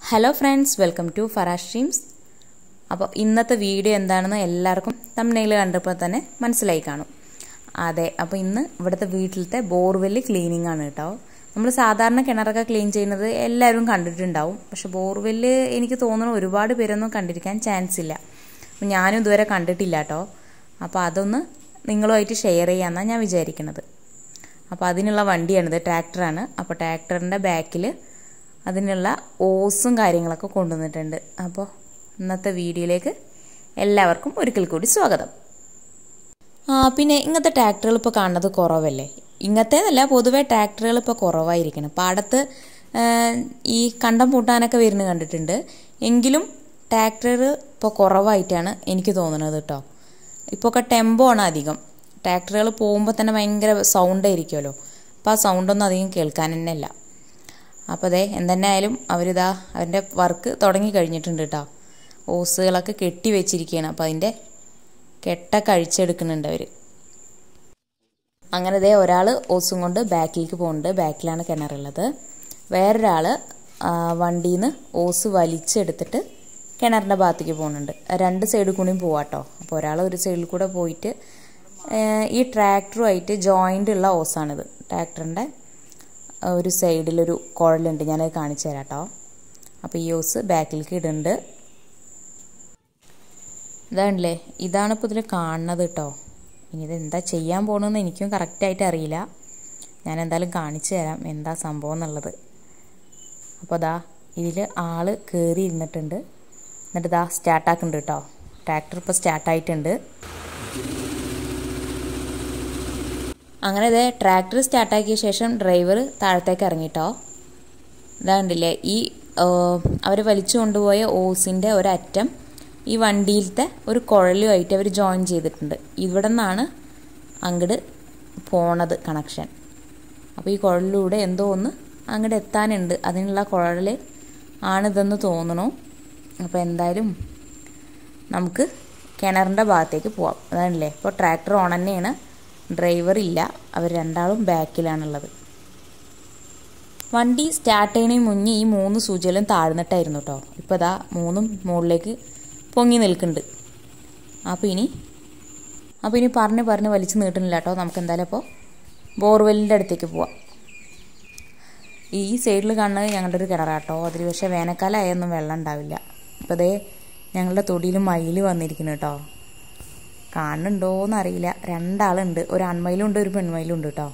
Hello friends, welcome to Farash dreams. അപ്പോൾ ഇന്നത്തെ video എന്താണെന്ന് എല്ലാവർക്കും തംബ്നെയിൽ കണ്ടപ്പോൾ തന്നെ മനസ്സിലായി കാണും. അതെ, അപ്പോൾ ഇന്ന് ഇവിടുത്തെ വീട്ടിലത്തെ ബോർവെല്ല് ക്ലീനിങ് ആണ് കേട്ടോ. നമ്മൾ സാധാരണ കിണറൊക്കെ ക്ലീൻ ചെയ്യുന്നത് എല്ലാവരും കണ്ടിട്ടുണ്ടാവും. പക്ഷെ ബോർവെല്ല് എനിക്ക് തോന്നുന്നു ഒരുപാട് പേരൊന്നും കണ്ടിരിക്കാൻ ചാൻസ് ഇല്ല. അപ്പം ഞാനും ഇതുവരെ കണ്ടിട്ടില്ല കേട്ടോ. അപ്പോൾ അതൊന്ന് നിങ്ങളുമായിട്ട് ഷെയർ ചെയ്യാമെന്നാണ് ഞാൻ വിചാരിക്കുന്നത്. അപ്പോൾ അതിനുള്ള വണ്ടിയാണിത്, ട്രാക്ടറാണ്. അപ്പോൾ ട്രാക്ടറിൻ്റെ ബാക്കിൽ അതിനുള്ള ഓസും കാര്യങ്ങളൊക്കെ കൊണ്ടുവന്നിട്ടുണ്ട്. അപ്പോൾ ഇന്നത്തെ വീഡിയോയിലേക്ക് എല്ലാവർക്കും ഒരിക്കൽ കൂടി സ്വാഗതം. പിന്നെ ഇങ്ങനത്തെ ട്രാക്ടറുകൾ ഇപ്പോൾ കാണുന്നത് കുറവല്ലേ? ഇങ്ങനത്തേതല്ല, പൊതുവേ ട്രാക്ടറുകൾ ഇപ്പോൾ കുറവായിരിക്കണം. പാടത്ത് ഈ കണ്ടം പൂട്ടാനൊക്കെ വരുന്നത് കണ്ടിട്ടുണ്ട്. എങ്കിലും ട്രാക്ടർ ഇപ്പോൾ കുറവായിട്ടാണ് എനിക്ക് തോന്നുന്നത് കേട്ടോ. ഇപ്പോൾ ഒക്കെ ടെമ്പോ ആണ് അധികം. ട്രാക്ടറുകൾ പോകുമ്പോൾ തന്നെ ഭയങ്കര സൗണ്ടായിരിക്കുമല്ലോ. അപ്പോൾ ആ സൗണ്ടൊന്നും അധികം കേൾക്കാൻ തന്നെ ഇല്ല. അപ്പോൾ അതെ, എന്തെന്നായാലും അവരിതാ അവരുടെ വർക്ക് തുടങ്ങി കഴിഞ്ഞിട്ടുണ്ട് കേട്ടോ. ഓസുകളൊക്കെ കെട്ടി വെച്ചിരിക്കുകയാണ്. അപ്പോൾ അതിൻ്റെ കെട്ടൊക്കെ അഴിച്ചെടുക്കുന്നുണ്ട് അവർ. അങ്ങനെ ഇതേ ഒരാൾ ഓസും കൊണ്ട് ബാക്കിലേക്ക് പോകുന്നുണ്ട്. ബാക്കിലാണ് കിണറുള്ളത്. വേറൊരാൾ വണ്ടിയിൽ നിന്ന് ഓസ് വലിച്ചെടുത്തിട്ട് കിണറിൻ്റെ ഭാഗത്തേക്ക് പോകുന്നുണ്ട്. രണ്ട് സൈഡിൽ കൂടിയും പോവാട്ടോ. അപ്പോൾ ഒരാൾ ഒരു സൈഡിൽ കൂടെ പോയിട്ട് ഈ ട്രാക്ടറുമായിട്ട് ജോയിൻ്റ് ഉള്ള ഓസാണിത്. ട്രാക്ടറിൻ്റെ ഒരു സൈഡിലൊരു കുഴലുണ്ട്, ഞാനത് കാണിച്ചു തരാം കേട്ടോ. അപ്പോൾ ഈ ഓസ് ബാക്കിലേക്ക് ഇടുന്നുണ്ട്. ഇതാണല്ലേ, ഇതാണ് ഇപ്പോൾ ഇതിൽ കാണുന്നത് കേട്ടോ. ഇനി ഇതെന്താ ചെയ്യാൻ പോകണമെന്ന് എനിക്കും കറക്റ്റായിട്ട് അറിയില്ല. ഞാൻ എന്തായാലും കാണിച്ചു തരാം എന്താ സംഭവം എന്നുള്ളത്. അപ്പോൾ അതാ ഇതിൽ ആൾ കയറി ഇരുന്നിട്ടുണ്ട്. എന്നിട്ട് ഇതാ സ്റ്റാർട്ടാക്കുന്നുണ്ട് കേട്ടോ. ട്രാക്ടർ ഇപ്പോൾ സ്റ്റാർട്ടായിട്ടുണ്ട്. അങ്ങനെ ഇതേ ട്രാക്ടർ സ്റ്റാർട്ടാക്കിയ ശേഷം ഡ്രൈവർ താഴത്തേക്ക് ഇറങ്ങിട്ടോ. ഇതാണ്ടില്ലേ, ഈ അവർ വലിച്ചു കൊണ്ടുപോയ ഓസിൻ്റെ ഒരറ്റം ഈ വണ്ടിയിലത്തെ ഒരു കുഴലുമായിട്ട് അവർ ജോയിൻ ചെയ്തിട്ടുണ്ട്. ഇവിടെ നിന്നാണ് അങ്ങോട്ട് പോണത് കണക്ഷൻ. അപ്പോൾ ഈ കുഴലിലൂടെ എന്തോ ഒന്ന് അങ്ങോട്ട് എത്താനുണ്ട്. അതിനുള്ള കുഴൽ ആണിതെന്ന് തോന്നണു. അപ്പോൾ എന്തായാലും നമുക്ക് കിണറിൻ്റെ ഭാഗത്തേക്ക് പോവാം. അതാണല്ലേ, ഇപ്പോൾ ട്രാക്ടർ ഓൺ തന്നെയാണ്. ഡ്രൈവർ ഇല്ല, അവർ രണ്ടാളും ബാക്കിലാണുള്ളത്. വണ്ടി സ്റ്റാർട്ട് ചെയ്യുന്നതിന് മുന്നേ ഈ 3 സൂചികളും താഴ്ന്നിട്ടായിരുന്നു കേട്ടോ. ഇപ്പോൾ ഇതാ 3ഉം മുകളിലേക്ക് പൊങ്ങി നിൽക്കുന്നുണ്ട്. അപ്പോൾ ഇനി പറഞ്ഞ് വലിച്ചു നീട്ടുന്നില്ല കേട്ടോ. നമുക്ക് എന്തായാലും അപ്പോൾ ബോർവെല്ലിൻ്റെ അടുത്തേക്ക് പോവാം. ഈ സൈഡിൽ കാണുന്നത് ഞങ്ങളുടെ ഒരു കിണറാട്ടോ. അതിൽ പക്ഷേ വേനൽക്കാലമായൊന്നും വെള്ളം ഉണ്ടാവില്ല. അപ്പോൾ അതേ ഞങ്ങളുടെ തൊടിയിൽ മയിൽ വന്നിരിക്കുന്നു കേട്ടോ. കാണുന്നുണ്ടോയെന്ന് അറിയില്ല. 2 ആളുണ്ട്, ഒരു ആൺമയിലും ഉണ്ട് ഒരു പെൺമയിലും ഉണ്ട് കേട്ടോ.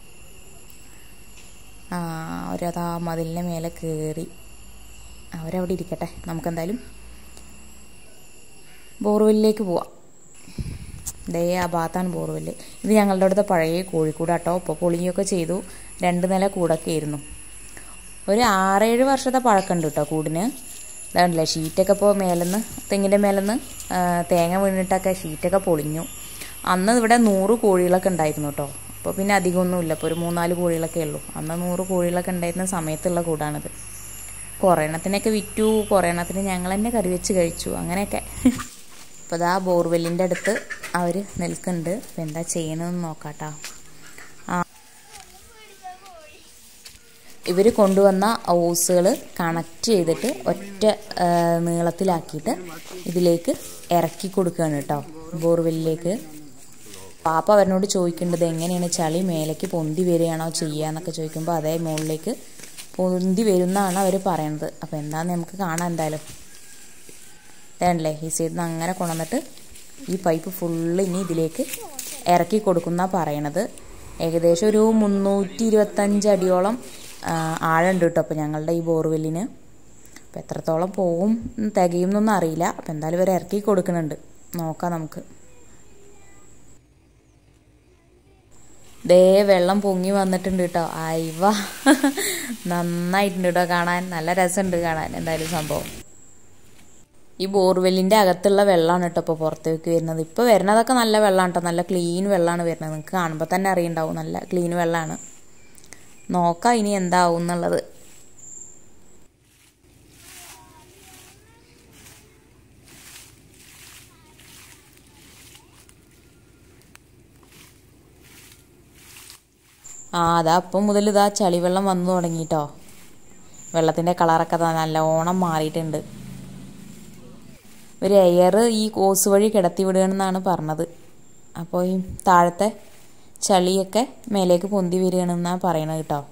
അവരതാ മതിലിൻ്റെ മേലെ കയറി. അവരവിടെ ഇരിക്കട്ടെ. നമുക്കെന്തായാലും ബോർവെല്ലിലേക്ക് പോവാം. ദേ ആ ഭാഗത്താണ് ബോർവെല്ല്. ഇത് ഞങ്ങളുടെ അടുത്ത പഴയ കോഴിക്കൂടാട്ടോ. ഇപ്പോൾ പൊളിയൊക്കെ ചെയ്തു. 2 നില കൂടൊക്കെ ആയിരുന്നു. ഒരു 6-7 വർഷത്തെ പഴക്കമുണ്ട് കേട്ടോ കൂടിന്. ഇതാണല്ലേ, ഷീറ്റൊക്കെ ഇപ്പോൾ മേലെന്ന് തെങ്ങിൻ്റെ മേലെന്ന് തേങ്ങ വീണിട്ടൊക്കെ ഷീറ്റൊക്കെ പൊളിഞ്ഞു. അന്ന് ഇവിടെ 100 കോഴികളൊക്കെ ഉണ്ടായിരുന്നു കേട്ടോ. അപ്പോൾ പിന്നെ അധികമൊന്നുമില്ല, ഇപ്പോൾ ഒരു 3-4 കോഴികളൊക്കെ ഉള്ളൂ. അന്ന് 100 കോഴികളൊക്കെ ഉണ്ടായിരുന്ന സമയത്തുള്ള കൂടാണിത്. കുറേ എണ്ണത്തിനൊക്കെ വിറ്റു, കുറേ എണ്ണത്തിന് ഞങ്ങൾ തന്നെ കറി വെച്ച് കഴിച്ചു, അങ്ങനെയൊക്കെ. അപ്പോൾ ഇതാ ബോർവെല്ലിൻ്റെ അടുത്ത് അവർ നിൽക്കുന്നുണ്ട്. അപ്പോൾ എന്താ ചെയ്യണമെന്ന് നോക്കാട്ടോ. ഇവർ കൊണ്ടുവന്ന ഓസുകൾ കണക്ട് ചെയ്തിട്ട് ഒറ്റ നീളത്തിലാക്കിയിട്ട് ഇതിലേക്ക് ഇറക്കി കൊടുക്കുകയാണ് കേട്ടോ, ബോർവെല്ലിലേക്ക്. പാപ്പ അവരോട് ചോദിക്കേണ്ടത് എങ്ങനെയാണ് ചളി മേലേക്ക് പൊന്തി വരികയാണോ ചെയ്യുക എന്നൊക്കെ ചോദിക്കുമ്പോൾ അതേ മുകളിലേക്ക് പൊന്തി വരുന്നതാണ് അവർ പറയണത്. അപ്പോൾ എന്താണെന്ന് നമുക്ക് കാണാം. എന്തായാലും വേണ്ടല്ലേ, ഈ സൈഡിൽ നിന്ന് അങ്ങനെ കൊണ്ടുവന്നിട്ട് ഈ പൈപ്പ് ഫുള്ള് ഇനി ഇതിലേക്ക് ഇറക്കി കൊടുക്കുന്നതാണ് പറയണത്. ഏകദേശം ഒരു 325 അടിയോളം ആഴുണ്ട് കേട്ടോ അപ്പോൾ ഞങ്ങളുടെ ഈ ബോർവെല്ലിന്. അപ്പോൾ എത്രത്തോളം പോവും തികയും എന്നൊന്നും അറിയില്ല. അപ്പോൾ എന്തായാലും ഇവർ ഇറക്കി കൊടുക്കുന്നുണ്ട്, നോക്കാം നമുക്ക്. ദേ വെള്ളം പൊങ്ങി വന്നിട്ടുണ്ട് കേട്ടോ. അയവ, നന്നായിട്ടുണ്ട് കേട്ടോ കാണാൻ. നല്ല രസമുണ്ട് കാണാൻ എന്തായാലും സംഭവം. ഈ ബോർവെല്ലിൻ്റെ അകത്തുള്ള വെള്ളമാണ് കേട്ടോ ഇപ്പോൾ പുറത്തേക്ക് വരുന്നത്. ഇപ്പോൾ വരുന്നതൊക്കെ നല്ല വെള്ളമാണ് കേട്ടോ, നല്ല ക്ലീൻ വെള്ളമാണ് വരുന്നത്. നിങ്ങൾക്ക് കാണുമ്പോൾ തന്നെ അറിയുണ്ടാവും, നല്ല ക്ലീൻ വെള്ളമാണ്. നോക്കാം ഇനി എന്താവും എന്നുള്ളത്. അതാ അപ്പം മുതൽ ഇതാ ചളിവെള്ളം വന്നു തുടങ്ങിട്ടോ. വെള്ളത്തിൻ്റെ കളറൊക്കെ നല്ലോണം മാറിയിട്ടുണ്ട്. ഒരു എയർ ഈ ഓസ് വഴി കിടത്തി വിടുകയാണെന്നാണ് പറഞ്ഞത്. അപ്പോൾ ഈ താഴത്തെ ചളിയൊക്കെ മേലേക്ക് പൊന്തി വരികയാണെന്നാണ് പറയണത് കേട്ടോ.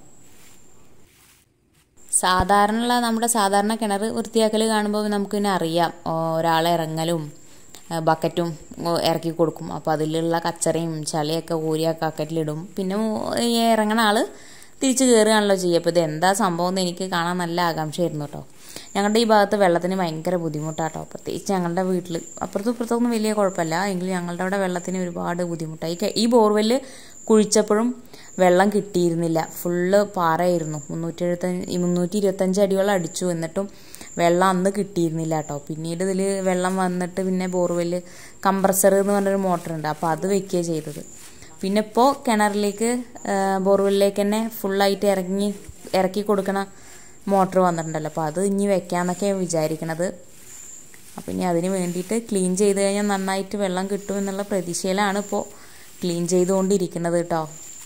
നമ്മുടെ സാധാരണ കിണർ വൃത്തിയാക്കൽ കാണുമ്പോൾ നമുക്ക് പിന്നെ അറിയാം, ഒരാളെ ഇറങ്ങലും ബക്കറ്റും ഇറക്കി കൊടുക്കും. അപ്പോൾ അതിലുള്ള കച്ചറയും ചളിയൊക്കെ കോരി ആ ബക്കറ്റിലിടും. പിന്നെ ഇറങ്ങണ ആൾ തിരിച്ച് കയറുകയാണല്ലോ ചെയ്യുക. അപ്പോൾ ഇത് എന്താ സംഭവം എന്ന് എനിക്ക് കാണാൻ നല്ല ആകാംക്ഷയായിരുന്നു കേട്ടോ. ഞങ്ങളുടെ ഈ ഭാഗത്ത് വെള്ളത്തിന് ഭയങ്കര ബുദ്ധിമുട്ടാട്ടോ. പ്രത്യേകിച്ച് ഞങ്ങളുടെ വീട്ടിൽ, അപ്പുറത്തും ഇപ്പുറത്തൊന്നും വലിയ കുഴപ്പമില്ല, എങ്കിലും ഞങ്ങളുടെ അവിടെ വെള്ളത്തിന് ഒരുപാട് ബുദ്ധിമുട്ടായി. ഈ ബോർവെല്ല് കുഴിച്ചപ്പോഴും വെള്ളം കിട്ടിയിരുന്നില്ല, ഫുള്ള് പാറയായിരുന്നു. 325 അടിയോളം അടിച്ചു, എന്നിട്ടും വെള്ളം അന്ന് കിട്ടിയിരുന്നില്ല കേട്ടോ. പിന്നീട് ഇതിൽ വെള്ളം വന്നിട്ട് പിന്നെ ബോർവെല്ല് കംപ്രസർ എന്ന് പറഞ്ഞൊരു മോട്ടറുണ്ട്, അപ്പോൾ അത് വെക്കുകയാണ് ചെയ്തത്. പിന്നെ ഇപ്പോൾ കിണറിലേക്ക് ബോർവെല്ലിലേക്ക് തന്നെ ഫുള്ളായിട്ട് ഇറക്കി കൊടുക്കണ മോട്ടർ വന്നിട്ടുണ്ടല്ലോ. അപ്പോൾ അത് ഇനി വെക്കാമെന്നൊക്കെയാണ് വിചാരിക്കണത്. അപ്പോൾ ഇനി അതിന് വേണ്ടിയിട്ട് ക്ലീൻ ചെയ്ത് കഴിഞ്ഞാൽ നന്നായിട്ട് വെള്ളം കിട്ടുമെന്നുള്ള പ്രതീക്ഷയിലാണ് ഇപ്പോൾ ക്ലീൻ ചെയ്തുകൊണ്ടിരിക്കുന്നത് കേട്ടോ.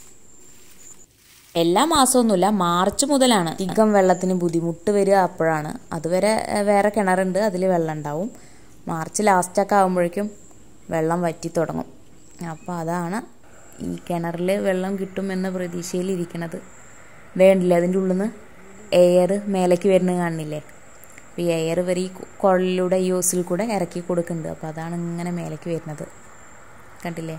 എല്ലാ മാസമൊന്നുമില്ല, മാർച്ച് മുതലാണ് അധികം വെള്ളത്തിന് ബുദ്ധിമുട്ട് വരിക. അപ്പോഴാണ്. അതുവരെ വേറെ കിണറുണ്ട്, അതിൽ വെള്ളം ഉണ്ടാവും. മാർച്ച് ലാസ്റ്റൊക്കെ ആകുമ്പോഴേക്കും വെള്ളം വറ്റി തുടങ്ങും. അപ്പോൾ അതാണ് ഈ കിണറിൽ വെള്ളം കിട്ടുമെന്ന പ്രതീക്ഷയിൽ ഇരിക്കുന്നത്. വേണ്ടില്ല, അതിൻ്റെ ഉള്ളിൽ നിന്ന് എയർ മേലേക്ക് വരുന്നത് കാണുന്നില്ലേ? അപ്പോൾ ഈ എയർ വരെ ഈ കുഴലിലൂടെ ഈ ഓസിൽ കൂടെ ഇറക്കി കൊടുക്കുന്നുണ്ട്. അപ്പോൾ അതാണ് ഇങ്ങനെ മേലേക്ക് വരുന്നത്, കണ്ടില്ലേ?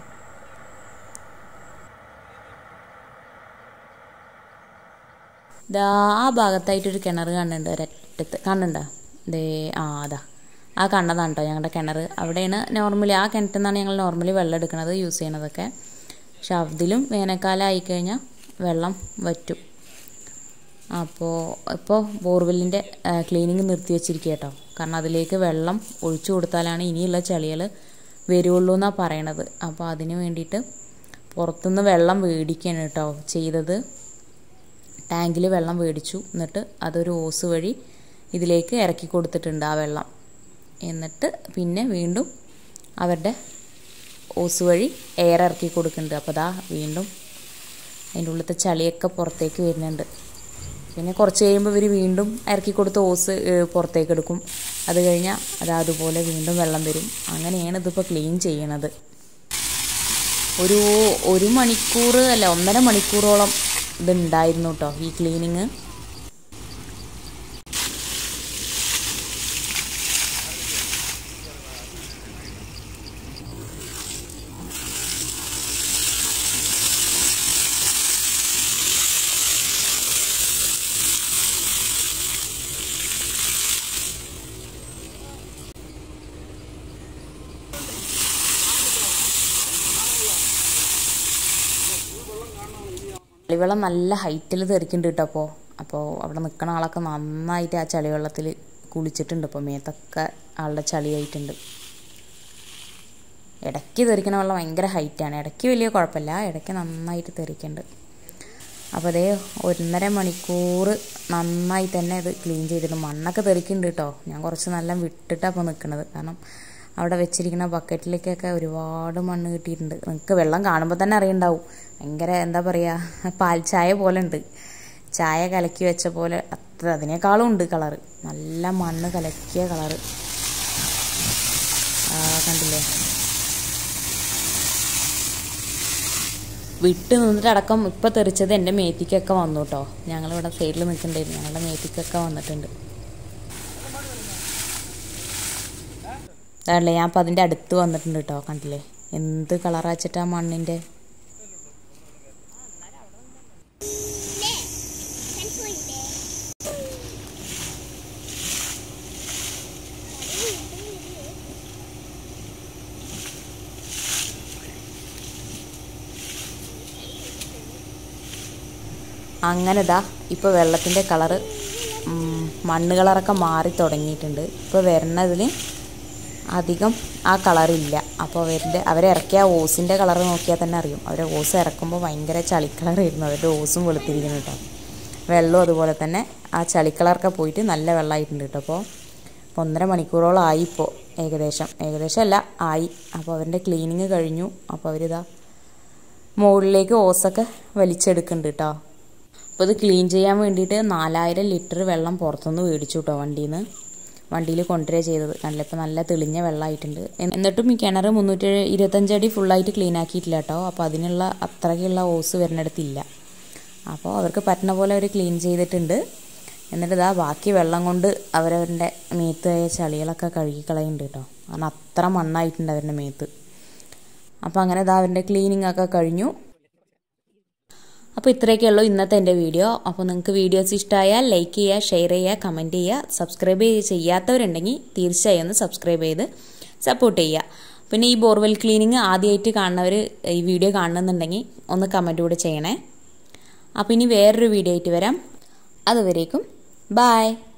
ആ ഭാഗത്തായിട്ടൊരു കിണർ കാണുന്നുണ്ട്, ഒരറ്റത്ത് കാണുന്നുണ്ടോ? അതാ ആ കണ്ണതാണ് കേട്ടോ ഞങ്ങളുടെ കിണർ. അവിടെയാണ് നോർമലി, ആ കിണറ്റിൽ നിന്നാണ് ഞങ്ങൾ നോർമലി വെള്ളം എടുക്കുന്നത്, യൂസ് ചെയ്യണതൊക്കെ. പക്ഷെ അതിലും വേനൽക്കാലം ആയിക്കഴിഞ്ഞാൽ വെള്ളം വറ്റും. ഇപ്പോൾ ബോർവെല്ലിൻ്റെ ക്ലീനിങ് നിർത്തി വെച്ചിരിക്കുക കേട്ടോ. കാരണം അതിലേക്ക് വെള്ളം ഒഴിച്ചു കൊടുത്താലാണ് ഇനിയുള്ള ചളികൾ വരുള്ളൂ എന്നാണ് പറയണത്. അപ്പോൾ അതിന് വേണ്ടിയിട്ട് പുറത്തുനിന്ന് വെള്ളം മേടിക്കുകയാണ് കേട്ടോ ചെയ്തത്. ടാങ്കിൽ വെള്ളം മേടിച്ചു, എന്നിട്ട് അതൊരു ഓസ് വഴി ഇതിലേക്ക് ഇറക്കി കൊടുത്തിട്ടുണ്ട് ആ വെള്ളം. എന്നിട്ട് പിന്നെ വീണ്ടും അവരുടെ ഓസ് വഴി എയർ ഇറക്കി കൊടുക്കുന്നുണ്ട്. അപ്പോൾ അതാ വീണ്ടും അതിൻ്റെ ഉള്ളിലത്തെ ചളിയൊക്കെ പുറത്തേക്ക് വരുന്നുണ്ട്. പിന്നെ കുറച്ച് കഴിയുമ്പോൾ ഇവർ വീണ്ടും ഇറക്കി കൊടുത്ത ഓസ് പുറത്തേക്ക് എടുക്കും. അത് കഴിഞ്ഞാൽ അതുപോലെ വീണ്ടും വെള്ളം വരും. അങ്ങനെയാണ് ഇതിപ്പോൾ ക്ലീൻ ചെയ്യണത്. ഒരു മണിക്കൂർ അല്ല 1.5 മണിക്കൂറോളം ഇതുണ്ടായിരുന്നു കേട്ടോ ഈ ക്ലീനിങ്. ചളിവെള്ളം നല്ല ഹൈറ്റിൽ തെറിക്കുന്നുണ്ട് കേട്ടോ. അപ്പോൾ അവിടെ നിൽക്കുന്ന ആളൊക്കെ നന്നായിട്ട് ആ ചളിവെള്ളത്തിൽ കുളിച്ചിട്ടുണ്ട്. ഇപ്പോൾ മേത്തൊക്കെ ആളുടെ ചളിയായിട്ടുണ്ട്. ഇടയ്ക്ക് തെറിക്കണ വെള്ളം ഭയങ്കര ഹൈറ്റാണ്, ഇടയ്ക്ക് വലിയ കുഴപ്പമില്ല, ഇടയ്ക്ക് നന്നായിട്ട് തെറിക്കുന്നുണ്ട്. അപ്പോൾ അതേ 1.5 മണിക്കൂർ നന്നായി തന്നെ ഇത് ക്ലീൻ ചെയ്തിട്ട് മണ്ണൊക്കെ തെറിക്കുന്നുണ്ട് കേട്ടോ. ഞാൻ കുറച്ച് നല്ല വിട്ടിട്ടാണ് അപ്പോൾ നിൽക്കുന്നത്. കാരണം അവിടെ വെച്ചിരിക്കുന്ന ബക്കറ്റിലേക്കൊക്കെ ഒരുപാട് മണ്ണ് കിട്ടിയിട്ടുണ്ട്. നിങ്ങൾക്ക് വെള്ളം കാണുമ്പോൾ തന്നെ അറിയുണ്ടാവും, ഭയങ്കര എന്താ പറയുക, പാൽ ചായ പോലെ ഉണ്ട്. ചായ കലക്കി വെച്ച പോലെ അതിനേക്കാളും ഉണ്ട് കളറ്. നല്ല മണ്ണ് കലക്കിയ കളറ് കണ്ടില്ലേ? വിട്ട് നിന്നിട്ട് അടക്കം ഇപ്പോൾ തെറിച്ചത് എൻ്റെ മേത്തിക്കൊക്കെ വന്നു കേട്ടോ. ഞങ്ങളിവിടെ സൈഡിൽ നിൽക്കുന്നുണ്ടായിരുന്നു, ഞങ്ങളുടെ മേത്തിക്കൊക്കെ വന്നിട്ടുണ്ട്. അതല്ലേ ഞാൻ അപ്പം അതിൻ്റെ അടുത്ത് വന്നിട്ടുണ്ട് കേട്ടോ. കണ്ടില്ലേ എന്ത് കളറാച്ചിട്ടാ മണ്ണിൻ്റെ. അങ്ങനെ ഇതാ ഇപ്പോൾ വെള്ളത്തിൻ്റെ കളറ് മണ്ണ് കളറൊക്കെ മാറി തുടങ്ങിയിട്ടുണ്ട്. ഇപ്പോൾ വരുന്നതിൽ അധികം ആ കളറില്ല. അപ്പോൾ അവരെ ഇറക്കിയ ഓസിൻ്റെ കളർ നോക്കിയാൽ തന്നെ അറിയും. അവരെ ഓസ് ഇറക്കുമ്പോൾ ഭയങ്കര ചളിക്കളറായിരുന്നു, അവരുടെ ഓസും വെളുത്തിരിക്കുന്നു കേട്ടോ. വെള്ളവും അതുപോലെ തന്നെ ആ ചളിക്കളറൊക്കെ പോയിട്ട് നല്ല വെള്ളമായിട്ടുണ്ട് കേട്ടോ. അപ്പോൾ 1.5 മണിക്കൂറോളം ആയി ഇപ്പോൾ ഏകദേശം അല്ല ആയി. അപ്പോൾ അവരുടെ ക്ലീനിങ് കഴിഞ്ഞു. അപ്പോൾ അവരിതാ മുകളിലേക്ക് ഓസൊക്കെ വലിച്ചെടുക്കുന്നുണ്ട് കേട്ടോ. അപ്പോൾ ഇത് ക്ലീൻ ചെയ്യാൻ വേണ്ടിയിട്ട് 4000 ലിറ്റർ വെള്ളം പുറത്തുനിന്ന് മേടിച്ചു കേട്ടോ വണ്ടിയിൽ കൊണ്ടുവരിക ചെയ്തത്. കണ്ടില്ല, ഇപ്പോൾ നല്ല തെളിഞ്ഞ വെള്ളമായിട്ടുണ്ട്. എന്നിട്ടും ഈ കിണർ 325 അടി ഫുള്ളായിട്ട് ക്ലീൻ ആക്കിയിട്ടില്ല കേട്ടോ. അപ്പോൾ അതിനുള്ള അത്രയ്ക്കുള്ള ഓസ് വരുന്നിടത്തില്ല. അപ്പോൾ അവർക്ക് പറ്റുന്ന പോലെ അവർ ക്ലീൻ ചെയ്തിട്ടുണ്ട്. എന്നിട്ട് ഇതാ ബാക്കി വെള്ളം കൊണ്ട് അവരവരുടെ മേത്തായ ചളികളൊക്കെ കഴുകിക്കളയുന്നുണ്ട് കേട്ടോ. കാരണം അത്ര മണ്ണായിട്ടുണ്ട് അവരുടെ മേത്ത്. അപ്പോൾ അങ്ങനെ ഇതാ അവരുടെ ക്ലീനിങ് ഒക്കെ കഴിഞ്ഞു. അപ്പോൾ ഇത്രയൊക്കെയുള്ളൂ ഇന്നത്തെ എൻ്റെ വീഡിയോ. അപ്പോൾ നിങ്ങൾക്ക് വീഡിയോസ് ഇഷ്ടമായാൽ ലൈക്ക് ചെയ്യുക, ഷെയർ ചെയ്യുക, കമൻറ്റ് ചെയ്യുക. സബ്സ്ക്രൈബ് ചെയ്യാത്തവരുണ്ടെങ്കിൽ തീർച്ചയായും ഒന്ന് സബ്സ്ക്രൈബ് ചെയ്ത് സപ്പോർട്ട് ചെയ്യുക. പിന്നെ ഈ ബോർവെൽ ക്ലീനിങ് ആദ്യമായിട്ട് കാണുന്നവർ ഈ വീഡിയോ കാണുന്നുണ്ടെങ്കിൽ ഒന്ന് കമൻറ്റ് കൂടെ ചെയ്യണേ. അപ്പോൾ ഇനി വേറൊരു വീഡിയോ ആയിട്ട് വരാം. അതുവരേക്കും ബൈ.